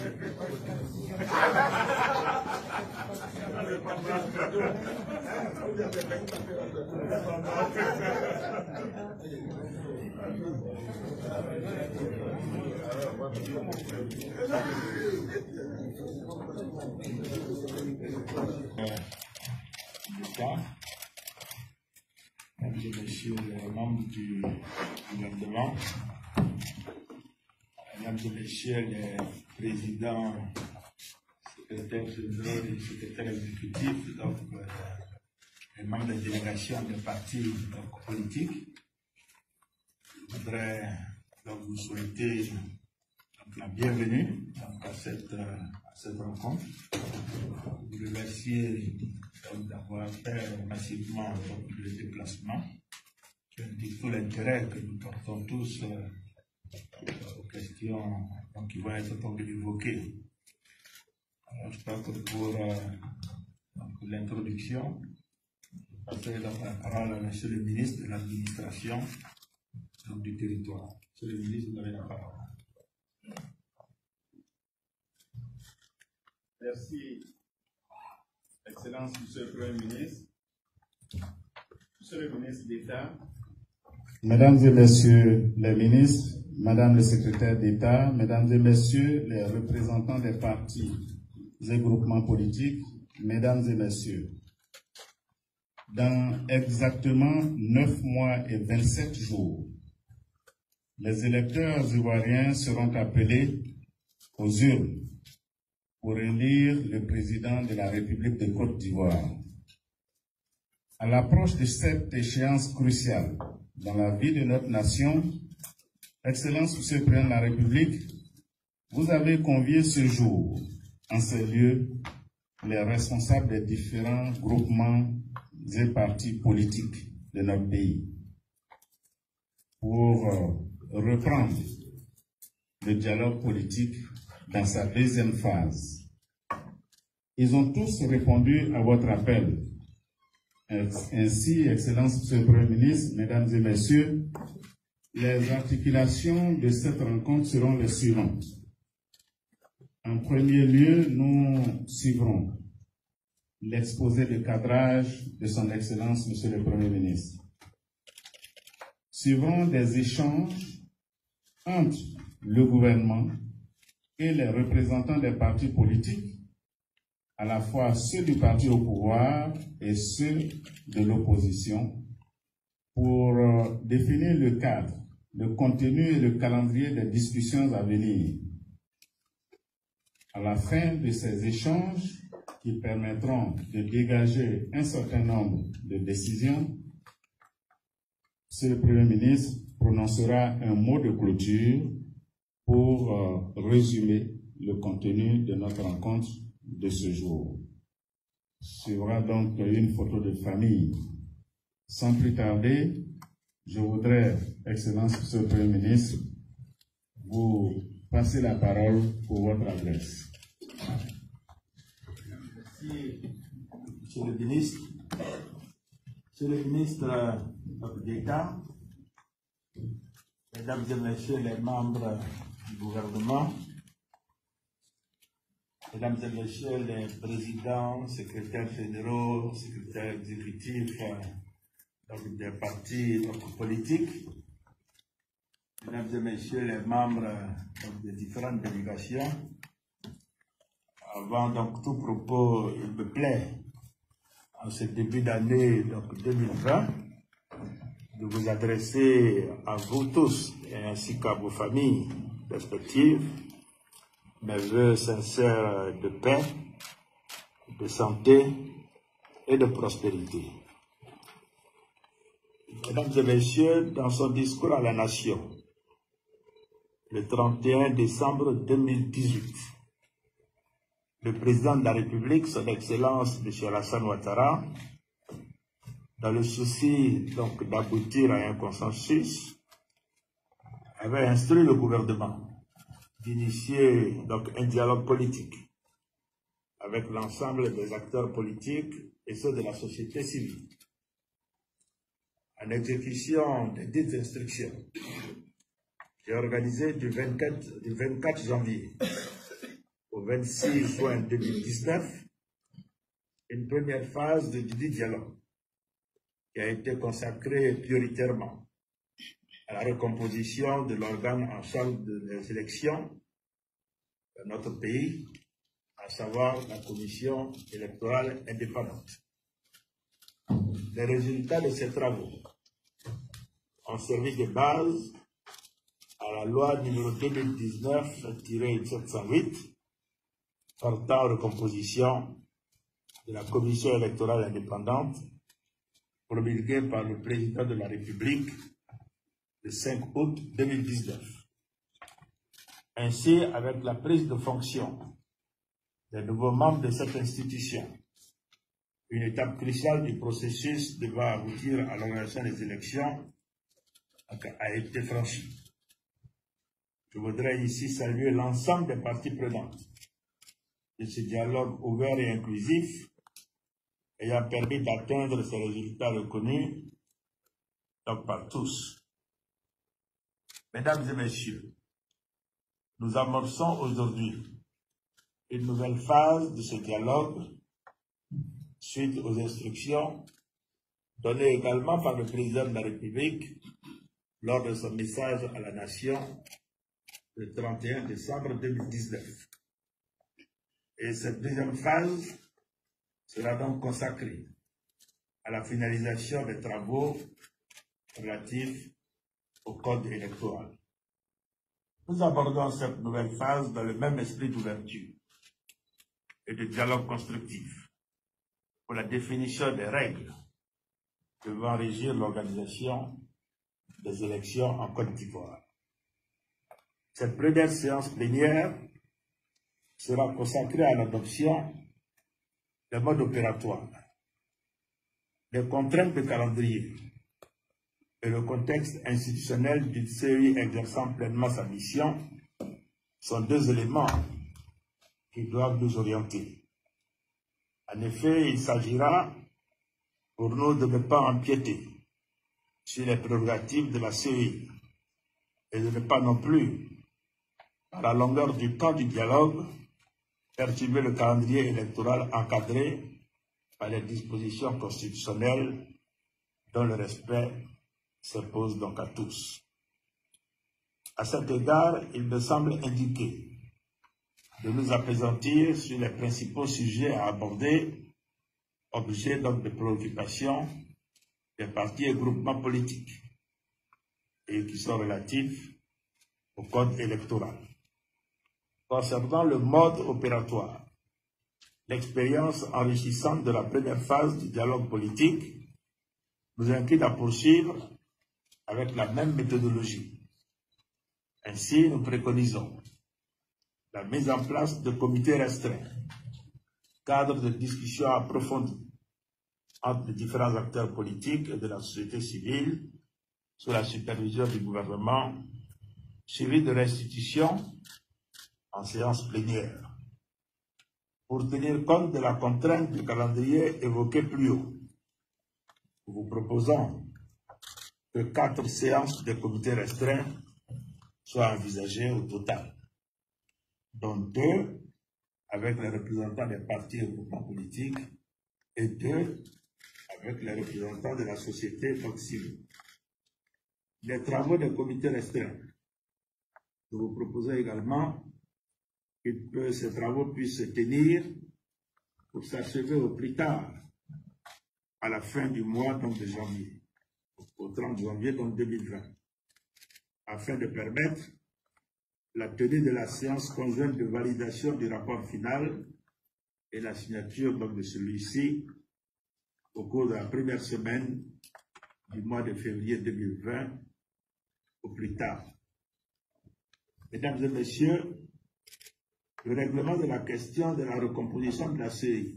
Mesdames et messieurs les membres du gouvernement, mesdames et messieurs les présidents, secrétaires généraux et secrétaires exécutifs, donc les membres des délégations des partis politiques, je voudrais donc vous souhaiter la bienvenue à cette rencontre. Vous remercier d'avoir fait massivement le déplacement, qui indique tout l'intérêt que nous portons tous aux questions qui vont être évoquées. Alors, je crois que pour l'introduction, je passerai la parole à M. le ministre de l'administration du territoire. M. le ministre, vous avez la parole. Merci, Excellence, Monsieur le Premier ministre, Monsieur le ministre d'État. Mesdames et Messieurs les ministres, Madame le secrétaire d'État, Mesdames et Messieurs les représentants des partis et groupements politiques, Mesdames et Messieurs, dans exactement 9 mois et 27 jours, les électeurs ivoiriens seront appelés aux urnes pour élire le président de la République de Côte d'Ivoire. À l'approche de cette échéance cruciale dans la vie de notre nation, Excellence Monsieur le Président de la République, vous avez convié ce jour, en ce lieu, les responsables des différents groupements et partis politiques de notre pays pour reprendre le dialogue politique dans sa deuxième phase. Ils ont tous répondu à votre appel. Ainsi, Excellence Monsieur le Premier ministre, Mesdames et Messieurs, les articulations de cette rencontre seront les suivantes. En premier lieu, nous suivrons l'exposé de cadrage de son Excellence Monsieur le Premier ministre. Suivront des échanges entre le gouvernement et les représentants des partis politiques, à la fois ceux du parti au pouvoir et ceux de l'opposition, pour définir le cadre, le contenu et le calendrier des discussions à venir. À la fin de ces échanges, qui permettront de dégager un certain nombre de décisions, Monsieur le Premier ministre prononcera un mot de clôture pour résumer le contenu de notre rencontre de ce jour. Suivra donc une photo de famille. Sans plus tarder, je voudrais, Excellence Monsieur le Premier ministre, vous passer la parole pour votre adresse. Merci, Monsieur le ministre. Monsieur le ministre d'État, Mesdames et Messieurs les membres du gouvernement, Mesdames et Messieurs les présidents, secrétaires fédéraux, secrétaires exécutifs des partis politiques, Mesdames et Messieurs les membres des différentes délégations, avant donc tout propos, il me plaît, en ce début d'année 2020, de vous adresser à vous tous et ainsi qu'à vos familles respectives mes vœux sincères de paix, de santé et de prospérité. Mesdames et Messieurs, dans son discours à la Nation, le 31 décembre 2018, le président de la République, son Excellence M. Alassane Ouattara, dans le souci donc d'aboutir à un consensus, avait instruit le gouvernement d'initier donc un dialogue politique avec l'ensemble des acteurs politiques et ceux de la société civile. En exécution des dites instructions, qui est organisée du 24 janvier au 26 juin 2019 une première phase de dialogue qui a été consacrée prioritairement à la recomposition de l'organe en charge des élections dans notre pays, à savoir la Commission électorale indépendante. Les résultats de ces travaux ont servi de base à la loi numéro 2019-708 portant recomposition de la Commission électorale indépendante promulguée par le président de la République le 5 août 2019. Ainsi, avec la prise de fonction des nouveaux membres de cette institution, une étape cruciale du processus devant aboutir à l'organisation des élections a été franchie. Je voudrais ici saluer l'ensemble des parties prenantes de ce dialogue ouvert et inclusif ayant permis d'atteindre ces résultats reconnus donc par tous. Mesdames et messieurs, nous amorçons aujourd'hui une nouvelle phase de ce dialogue suite aux instructions données également par le président de la République lors de son message à la nation le 31 décembre 2019. Et cette deuxième phase sera donc consacrée à la finalisation des travaux relatifs au code électoral. Nous abordons cette nouvelle phase dans le même esprit d'ouverture et de dialogue constructif pour la définition des règles devant régir l'organisation des élections en Côte d'Ivoire. Cette première séance plénière sera consacrée à l'adoption des modes opératoires, des contraintes de calendrier et le contexte institutionnel d'une CEI exerçant pleinement sa mission sont deux éléments qui doivent nous orienter. En effet, il s'agira pour nous de ne pas empiéter sur les prérogatives de la CEI et de ne pas non plus, à la longueur du temps du dialogue, perturber le calendrier électoral encadré par les dispositions constitutionnelles dont le respect s'impose donc à tous. À cet égard, il me semble indiqué de nous appesantir sur les principaux sujets à aborder, objet donc de préoccupation des partis et groupements politiques, et qui sont relatifs au code électoral. Concernant le mode opératoire, l'expérience enrichissante de la première phase du dialogue politique nous incline à poursuivre avec la même méthodologie. Ainsi, nous préconisons la mise en place de comités restreints, cadres de discussion approfondis entre les différents acteurs politiques et de la société civile, sous la supervision du gouvernement, suivi de restitutions en séance plénière. Pour tenir compte de la contrainte du calendrier évoquée plus haut, nous vous proposons que 4 séances de comités restreints soient envisagées au total, dont 2 avec les représentants des partis et groupements politiques et 2 avec les représentants de la société civile. Les travaux des comités restreints, nous vous proposons également que ces travaux puissent se tenir pour s'achever au plus tard à la fin du mois donc, de janvier, au 30 janvier donc, 2020, afin de permettre la tenue de la séance conjointe de validation du rapport final et la signature donc, de celui-ci au cours de la première semaine du mois de février 2020 au plus tard. Mesdames et messieurs, le règlement de la question de la recomposition de la CEI,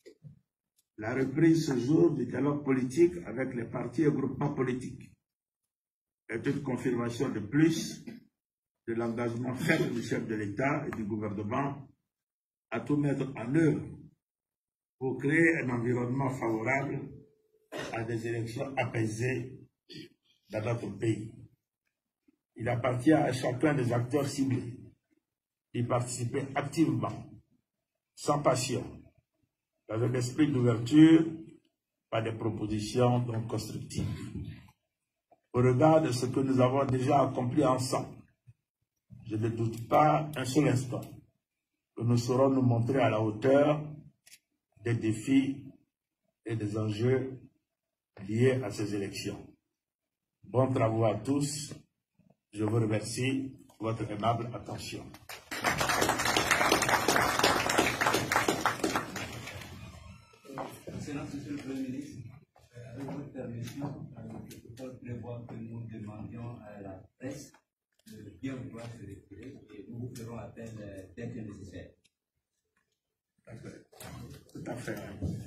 la reprise ce jour du dialogue politique avec les partis et groupements politiques est une confirmation de plus de l'engagement ferme du chef de l'État et du gouvernement à tout mettre en œuvre pour créer un environnement favorable à des élections apaisées dans notre pays. Il appartient à chacun des acteurs ciblés y participer activement, sans passion, dans un esprit d'ouverture, par des propositions donc constructives. Au regard de ce que nous avons déjà accompli ensemble, je ne doute pas un seul instant que nous saurons nous montrer à la hauteur des défis et des enjeux liés à ces élections. Bons travaux à tous. Je vous remercie pour votre aimable attention. Excellence, Monsieur le Premier ministre, avec votre permission, je propose prévoir que nous demandions à la presse de bien vouloir se retirer et nous vous ferons appel dès que nécessaire. Tout à fait.